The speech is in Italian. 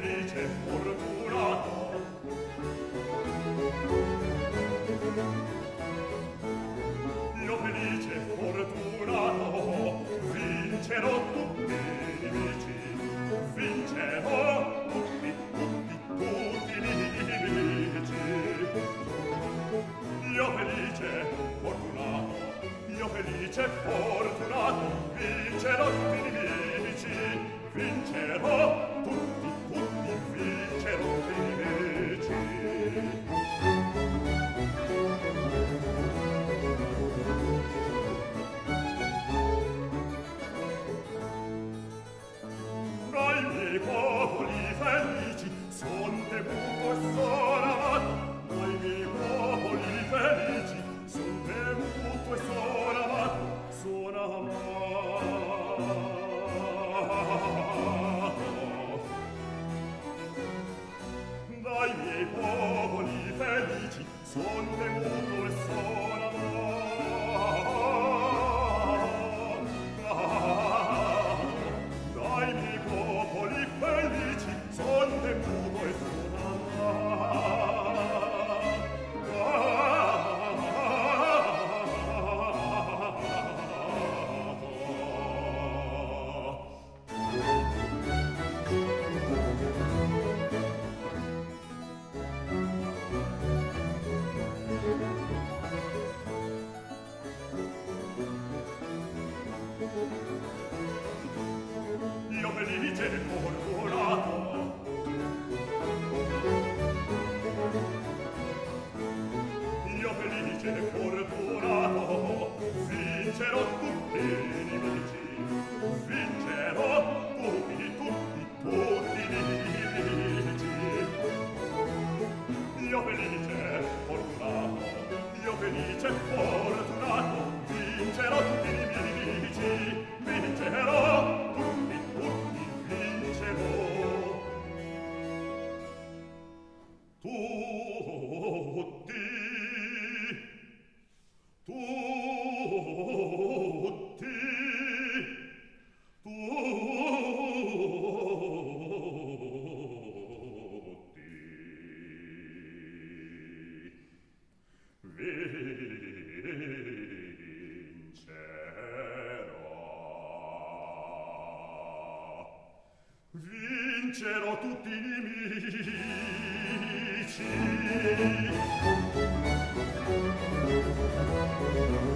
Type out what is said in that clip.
felice fortunato. Io felice fortunato vincerò tutti i nemici, vincerò tutti i nemici. Io felice fortunato, io felice fortunato vincerò tutti i nemici, vincerò tutti, vincerò tutti i nemici. Tra i miei popoli felici son temuto e son amato, tra i miei popoli felici son temuto e son amato, son amato. Dai miei popoli felici son temuto e son amato. Dai miei popoli felici son temuto e son amato. Io felice e fortunato, io felice e fortunato vincerò tutti i nemici, vincerò tutti i nemici. Io felice e fortunato, io felice e fortunato vincerò tutti i nemici, vincerò tutti, vincerò tutti, vincerò tutti i nemici.